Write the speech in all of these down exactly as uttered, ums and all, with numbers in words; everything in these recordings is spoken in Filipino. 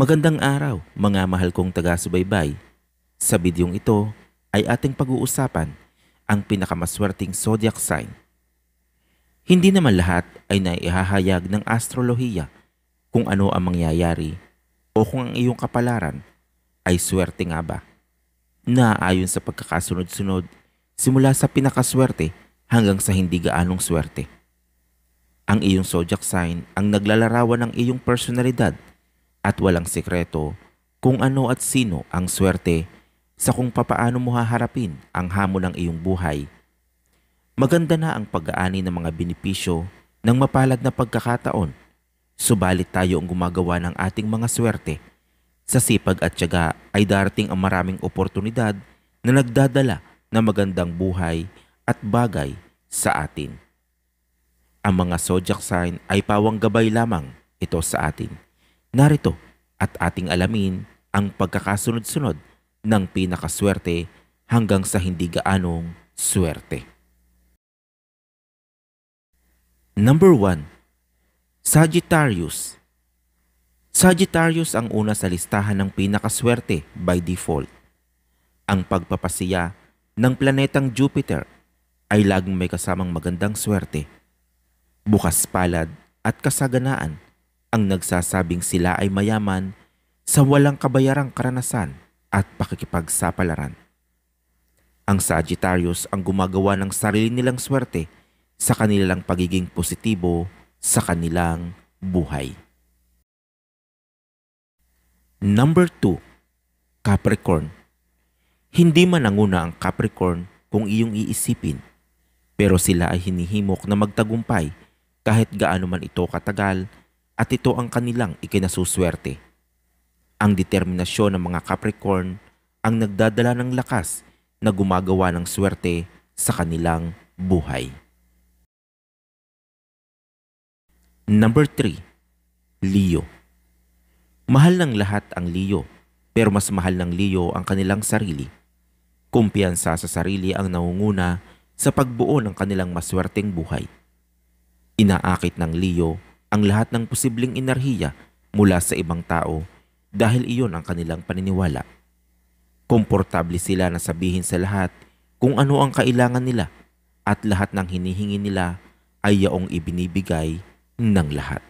Magandang araw, mga mahal kong taga-subaybay. Sa bidyong ito ay ating pag-uusapan ang pinakamaswerteng zodiac sign. Hindi naman lahat ay naihahayag ng astrolohiya kung ano ang mangyayari o kung ang iyong kapalaran ay swerte nga ba. Na ayon sa pagkakasunod-sunod simula sa pinakaswerte hanggang sa hindi gaanong swerte. Ang iyong zodiac sign ang naglalarawan ng iyong personalidad at walang sekreto kung ano at sino ang swerte sa kung papaano mo haharapin ang hamon ng iyong buhay. Maganda na ang pag-aani ng mga benepisyo ng mapalad na pagkakataon, subalit tayo ang gumagawa ng ating mga swerte. Sa sipag at tiyaga ay darating ang maraming oportunidad na nagdadala ng magandang buhay at bagay sa atin. Ang mga zodiac sign ay pawang gabay lamang ito sa atin. Narito at ating alamin ang pagkakasunod-sunod ng pinakaswerte hanggang sa hindi gaanong swerte. Number one. Sagittarius. Sagittarius ang una sa listahan ng pinakaswerte by default. Ang pagpapasiya ng planetang Jupiter ay laging may kasamang magandang swerte. Bukas palad at kasaganaan ang nagsasabing sila ay mayaman sa walang kabayarang karanasan at pakikipagsapalaran. Ang Sagittarius ang gumagawa ng sarili nilang swerte sa kanilang pagiging positibo sa kanilang buhay. Number two. Capricorn. Hindi man nanguna ang Capricorn kung iyong iisipin, pero sila ay hinihimok na magtagumpay kahit gaano man ito katagal at ito ang kanilang ikinasuswerte. Ang determinasyon ng mga Capricorn ang nagdadala ng lakas na gumagawa ng swerte sa kanilang buhay. Number three. Leo. Mahal ng lahat ang Leo, pero mas mahal ng Leo ang kanilang sarili. Kumpiyansa sa sarili ang nangunguna sa pagbuo ng kanilang maswerteng buhay. Inaakit ng Leo ang lahat ng posibleng enerhiya mula sa ibang tao dahil iyon ang kanilang paniniwala. Komportable sila na sabihin sa lahat kung ano ang kailangan nila at lahat ng hinihingi nila ay yaong ibinibigay ng lahat.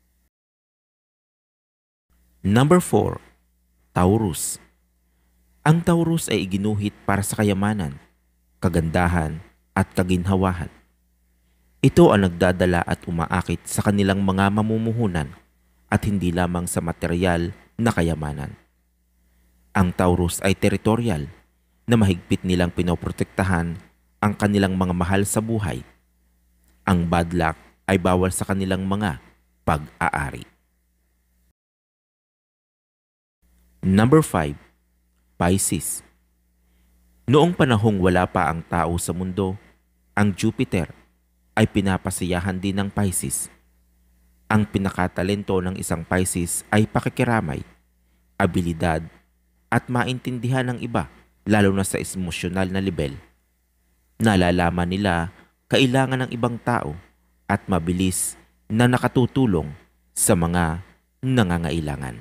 Number four. Taurus. Ang Taurus ay iginuhit para sa kayamanan, kagandahan at kaginhawahan. Ito ang nagdadala at umaakit sa kanilang mga mamumuhunan at hindi lamang sa material na kayamanan. Ang Taurus ay teritorial na mahigpit nilang pinoprotektahan ang kanilang mga mahal sa buhay. Ang bad luck ay bawal sa kanilang mga pag-aari. Number five. Pisces. Noong panahong wala pa ang tao sa mundo, ang Jupiter ay pinapasiyahan din ng Pisces. Ang pinakatalento ng isang Pisces ay pakikiramay, abilidad, at maintindihan ng iba lalo na sa emosyonal na level. Nalalaman nila kailangan ng ibang tao at mabilis na nakatutulong sa mga nangangailangan.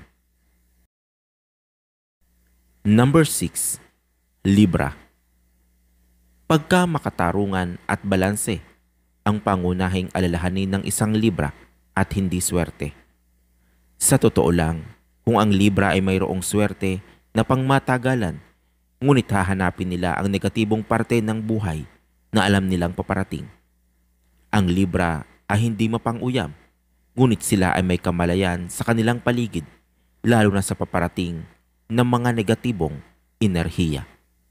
Number six. Libra. Pagka makatarungan at balanse ang pangunahing alalahanin ng isang Libra at hindi swerte. Sa totoo lang, kung ang Libra ay mayroong swerte na pangmatagalan, ngunit hahanapin nila ang negatibong parte ng buhay na alam nilang paparating. Ang Libra ay hindi mapang-uyam, ngunit sila ay may kamalayan sa kanilang paligid, lalo na sa paparating ng mga negatibong enerhiya.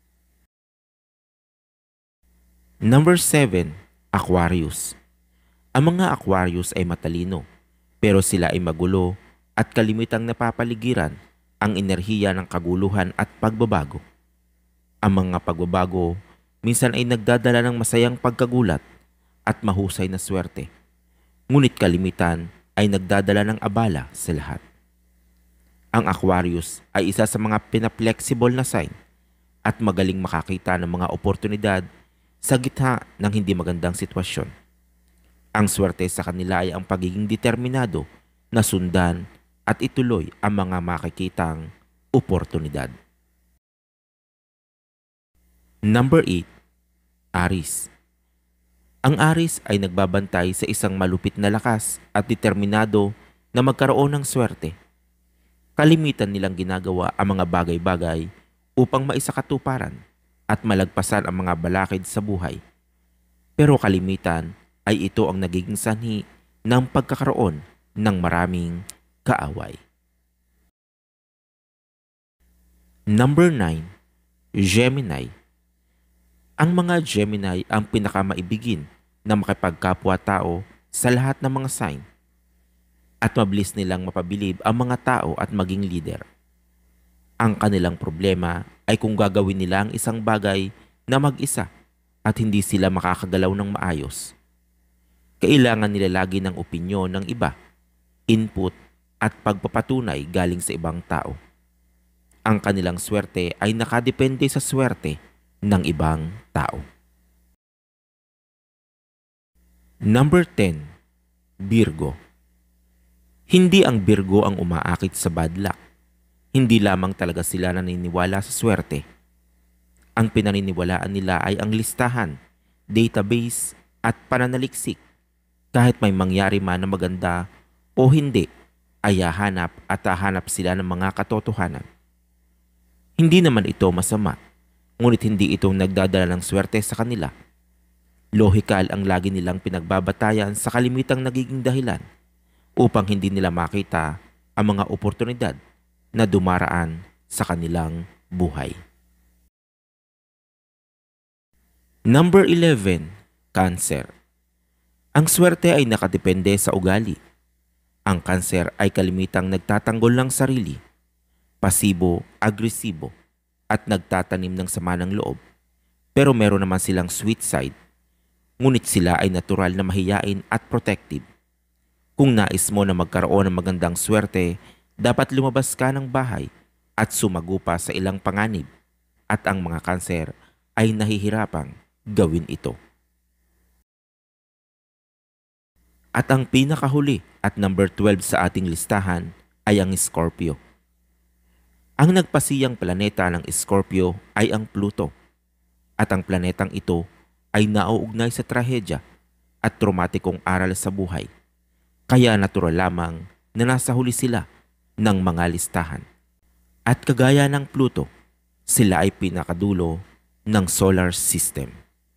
Number seven. Aquarius. Ang mga Aquarius ay matalino, pero sila ay magulo at kalimitang napapaligiran ang enerhiya ng kaguluhan at pagbabago. Ang mga pagbabago minsan ay nagdadala ng masayang pagkagulat at mahusay na swerte, ngunit kalimitan ay nagdadala ng abala sa lahat. Ang Aquarius ay isa sa mga pinaflexible na sign at magaling makakita ng mga oportunidad sa gitna ng hindi magandang sitwasyon. Ang swerte sa kanila ay ang pagiging determinado na sundan at ituloy ang mga makikitang oportunidad. Number eight. Aries. Ang Aries ay nagbabantay sa isang malupit na lakas at determinado na magkaroon ng swerte. Kalimitan nilang ginagawa ang mga bagay-bagay upang maisakatuparan at malagpasan ang mga balakid sa buhay. Pero kalimitan ay ito ang nagiging sanhi ng pagkakaroon ng maraming kaaway. Number nine. Gemini. Ang mga Gemini ang pinakamaibigin na makipagkapwa-tao sa lahat ng mga sign at mabilis nilang mapabilib ang mga tao at maging leader. Ang kanilang problema ay kung gagawin nila ang isang bagay na mag-isa at hindi sila makakagalaw ng maayos. Kailangan nila lagi ng opinyon ng iba, input at pagpapatunay galing sa ibang tao. Ang kanilang swerte ay nakadepende sa swerte ng ibang tao. Number ten. Virgo. Hindi ang Virgo ang umaakit sa bad luck. Hindi lamang talaga sila naniniwala sa swerte. Ang pinaniniwalaan nila ay ang listahan, database at pananaliksik. Kahit may mangyari man na maganda o hindi, ay hahanap at hahanap sila ng mga katotohanan. Hindi naman ito masama, ngunit hindi ito nagdadala ng swerte sa kanila. Lohikal ang lagi nilang pinagbabatayan sa kalimitang nagiging dahilan upang hindi nila makita ang mga oportunidad na dumaraan sa kanilang buhay. Number eleven. Cancer. Ang swerte ay nakadepende sa ugali. Ang Cancer ay kalimitang nagtatanggol ng sarili, pasibo, agresibo, at nagtatanim ng sama ng loob. Pero meron naman silang sweet side, ngunit sila ay natural na mahiyain at protective. Kung nais mo na magkaroon ng magandang swerte, dapat lumabas ka ng bahay at sumago pa sa ilang panganib, at ang mga Cancer ay nahihirapang gawin ito. At ang pinakahuli at number twelve sa ating listahan ay ang Scorpio. Ang nagpasiyang planeta ng Scorpio ay ang Pluto, at ang planetang ito ay nauugnay sa trahedya at traumatikong aral sa buhay. Kaya natural lamang na nasa huli sila ng mga listahan. At kagaya ng Pluto, sila ay pinakadulo ng solar system.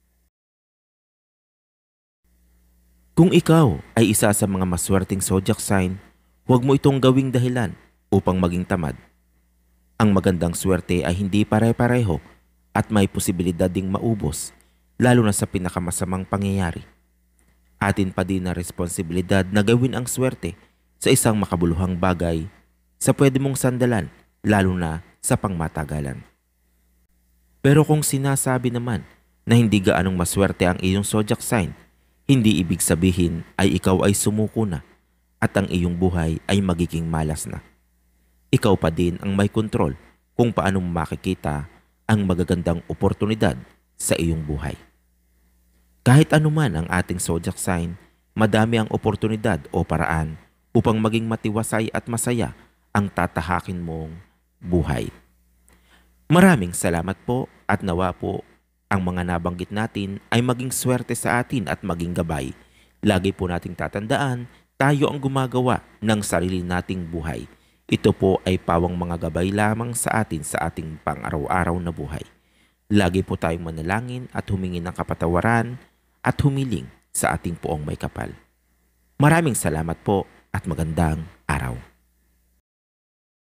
Kung ikaw ay isa sa mga maswerteng zodiac sign, huwag mo itong gawing dahilan upang maging tamad. Ang magandang swerte ay hindi pare-pareho at may posibilidad ding maubos, lalo na sa pinakamasamang pangyayari. Atin pa din na responsibilidad na gawin ang swerte sa isang makabuluhang bagay sa pwede mong sandalan, lalo na sa pangmatagalan. Pero kung sinasabi naman na hindi gaanong maswerte ang iyong zodiac sign, hindi ibig sabihin ay ikaw ay sumuko na at ang iyong buhay ay magiging malas na. Ikaw pa din ang may kontrol kung paano mo makikita ang magagandang oportunidad sa iyong buhay. Kahit anuman ang ating zodiac sign, madami ang oportunidad o paraan upang maging matiwasay at masaya ang tatahakin mong buhay. Maraming salamat po at nawa po ang mga nabanggit natin ay maging swerte sa atin at maging gabay. Lagi po nating tatandaan, tayo ang gumagawa ng sarili nating buhay. Ito po ay pawang mga gabay lamang sa atin sa ating pang-araw-araw na buhay. Lagi po tayong manalangin at humingi ng kapatawaran at humiling sa ating poong may kapal. Maraming salamat po at magandang araw.